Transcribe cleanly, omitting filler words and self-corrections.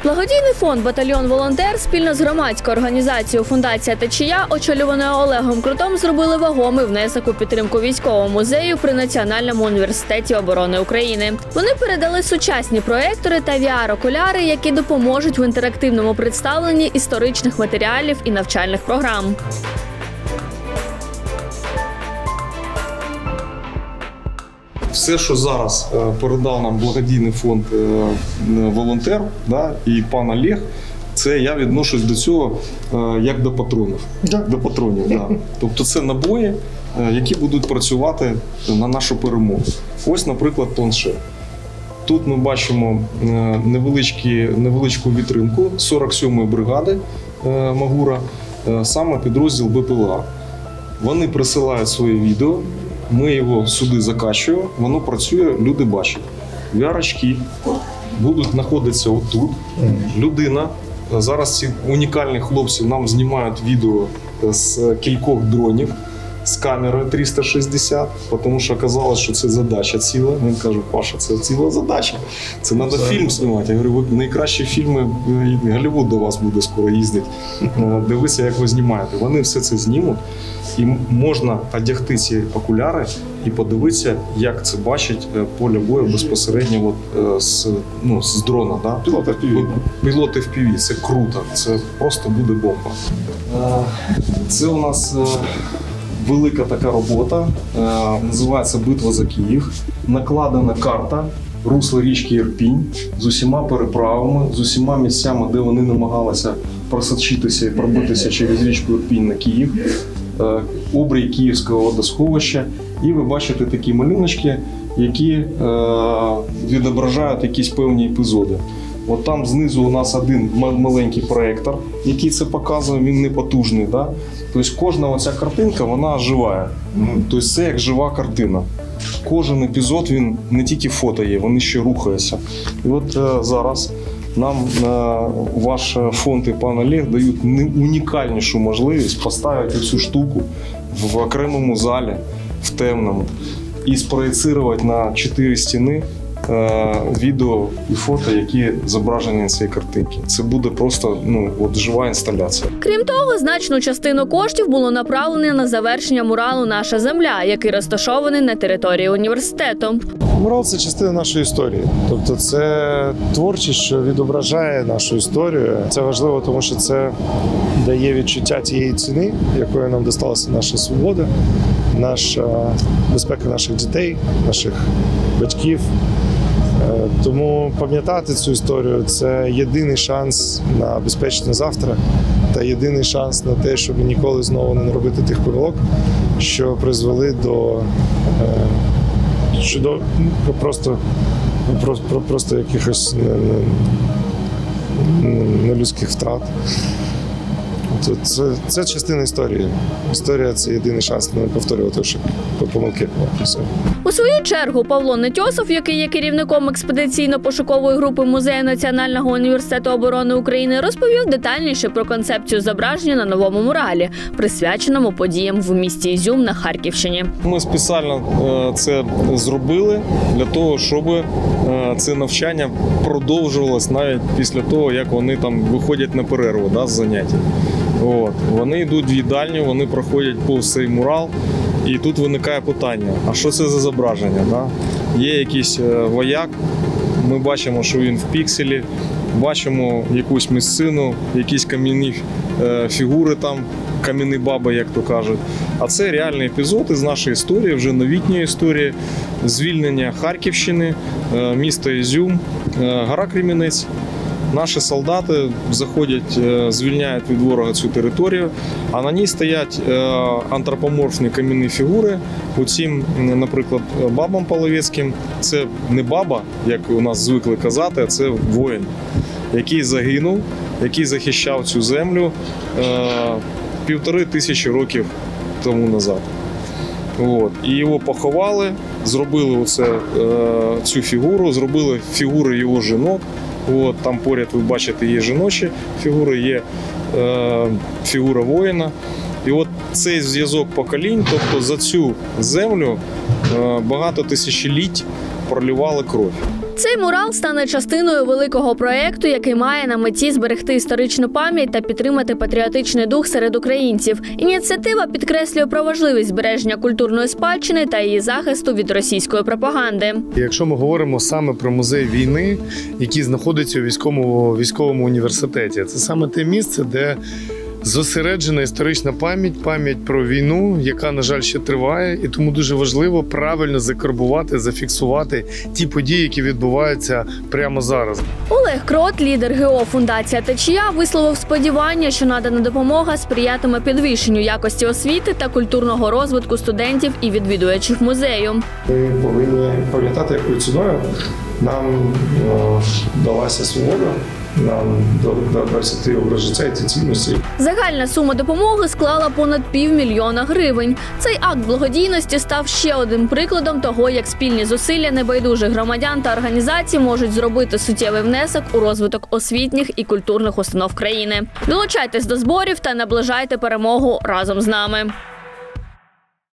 Благодійний фонд «Батальйон Волонтер» спільно з громадською організацією «Фундація Течія», очолюваною Олегом Крутом, зробили вагомий внесок у підтримку військового музею при Національному університеті оборони України. Вони передали сучасні проектори та VR-окуляри, які допоможуть в інтерактивному представленні історичних матеріалів і навчальних програм. Все, що зараз передав нам благодійний фонд «Волонтер», і пан Олег, це я відношусь до цього як до патронів. До патронів, да. Тобто це набої, які будуть працювати на нашу перемогу. Ось, наприклад, планшет. Тут ми бачимо невеличку вітринку 47-ї бригади Магура, саме підрозділ БПЛА. Вони присилають своє відео, ми його сюди закачуємо, воно працює, люди бачать. VR-очки будуть знаходитися отут. Людина, зараз ці унікальні хлопці нам знімають відео з кількох дронів, з камерою 360, тому що оказалось, що це задача ціла. Він каже: Паша, це ціла задача, це треба фільм знімати. Я говорю, найкращі фільми, Голлівуд до вас буде скоро їздити. Дивися, як ви знімаєте. Вони все це знімуть. І можна одягти ці окуляри і подивитися, як це бачить поле бою безпосередньо з дрона. Да? Пілоти FPV. Це круто, це просто буде бомба. Це у нас велика така робота, називається «Битва за Київ». Накладена карта русла річки Ірпінь з усіма переправами, з усіма місцями, де вони намагалися просочитися і пробитися через річку Ірпінь на Київ. Обрій Київського водосховища. І ви бачите такі малюночки, які відображають якісь певні епізоди. От там знизу у нас один маленький проєктор, який це показує, він не потужний. Да? Тобто кожна оця картинка, вона живає. Тобто це як жива картина. Кожен епізод, він не тільки фото є, вони ще рухаються. І от зараз нам ваш фонд і пан Олег дають унікальнішу можливість поставити цю штуку в окремому залі, в темному, і спроєцирувати на 4 стіни відео і фото, які зображені на цій картинці. Це буде просто жива інсталяція. Крім того, значну частину коштів було направлено на завершення муралу «Наша земля», який розташований на території університету. Мурал – це частина нашої історії. Тобто це творчість, що відображає нашу історію. Це важливо, тому що це дає відчуття тієї ціни, якою нам досталася наша свобода, безпека наших дітей, наших батьків. Тому пам'ятати цю історію – це єдиний шанс на безпечне завтра та єдиний шанс на те, щоб ніколи знову не робити тих помилок, що призвели до просто якихось нелюдських втрат. Це частина історії. Історія – це єдиний шанс не повторювати помилки. У свою чергу Павло Нетьосов, який є керівником експедиційно-пошукової групи Музею Національного університету оборони України, розповів детальніше про концепцію зображення на новому муралі, присвяченому подіям в місті Ізюм на Харківщині. Ми спеціально це зробили для того, щоб це навчання продовжувалось навіть після того, як вони там виходять на перерву з заняття. Вони йдуть в їдальню, вони проходять повз цей мурал, і тут виникає питання: а що це за зображення? Є якийсь вояк, ми бачимо, що він в пікселі, бачимо якусь місцину, якісь кам'яні фігури там, кам'яні баби, як то кажуть. А це реальний епізод із нашої історії, вже новітньої історії, звільнення Харківщини, міста Ізюм, гора Кремінець. Наші солдати заходять, звільняють від ворога цю територію, а на ній стоять антропоморфні кам'яні фігури. Оцім, наприклад, бабам половецьким, це не баба, як у нас звикли казати, а це воїн, який загинув, який захищав цю землю 1500 років тому назад. І його поховали, зробили цю фігуру, зробили фігури його жінок. Там поряд ви бачите, є жіночі фігури, є фігура воїна. І цей зв'язок поколінь, тобто за цю землю багато тисячоліть проливали кров. Цей мурал стане частиною великого проєкту, який має на меті зберегти історичну пам'ять та підтримати патріотичний дух серед українців. Ініціатива підкреслює про важливість збереження культурної спадщини та її захисту від російської пропаганди. Якщо ми говоримо саме про музей війни, який знаходиться у військовому університеті, це саме те місце, де зосереджена історична пам'ять про війну, яка, на жаль, ще триває, і тому дуже важливо правильно закарбувати, зафіксувати ті події, які відбуваються прямо зараз. Олег Крот, лідер ГО «Фундація Течія», висловив сподівання, що надана допомога сприятиме підвищенню якості освіти та культурного розвитку студентів і відвідувачів музею. Ми повинні пам'ятати, якою ціною нам далася свобода, нам вдалося ті образ життя і ті цінності. Загальна сума допомоги склала понад 500 000 гривень. Цей акт благодійності став ще одним прикладом того, як спільні зусилля небайдужих громадян та організацій можуть зробити суттєвий внесок у розвиток освітніх і культурних установ країни. Долучайтесь до зборів та наближайте перемогу разом з нами.